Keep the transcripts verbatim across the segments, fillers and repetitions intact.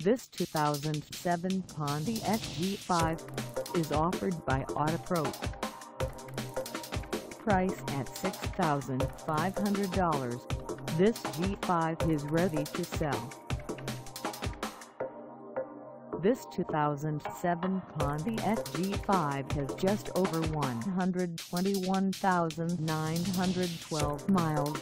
This two thousand seven Pontiac G five is offered by Autopro. Price at six thousand five hundred dollars, this G five is ready to sell. This two thousand seven Pontiac G five has just over one hundred twenty-one thousand nine hundred twelve miles.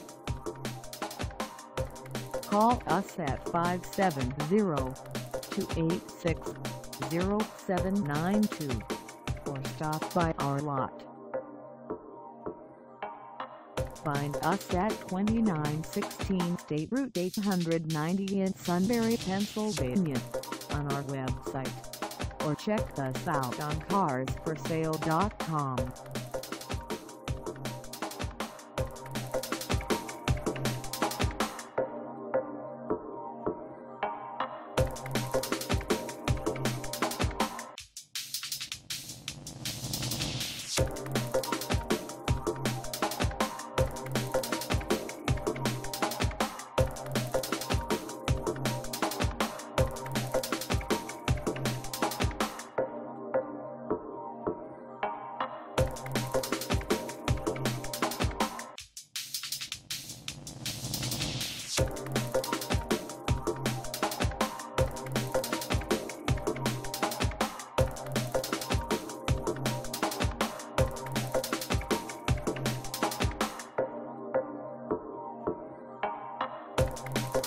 Call us at five seven zero, two eight six, zero seven nine two or stop by our lot. Find us at twenty-nine sixteen State Route eight ninety in Sunbury, Pennsylvania, on our website, or check us out on cars for sale dot com.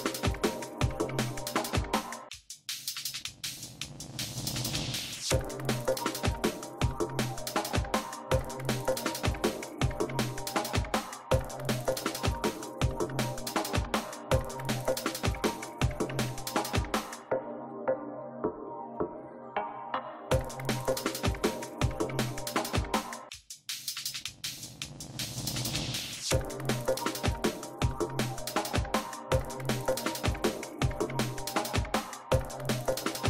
You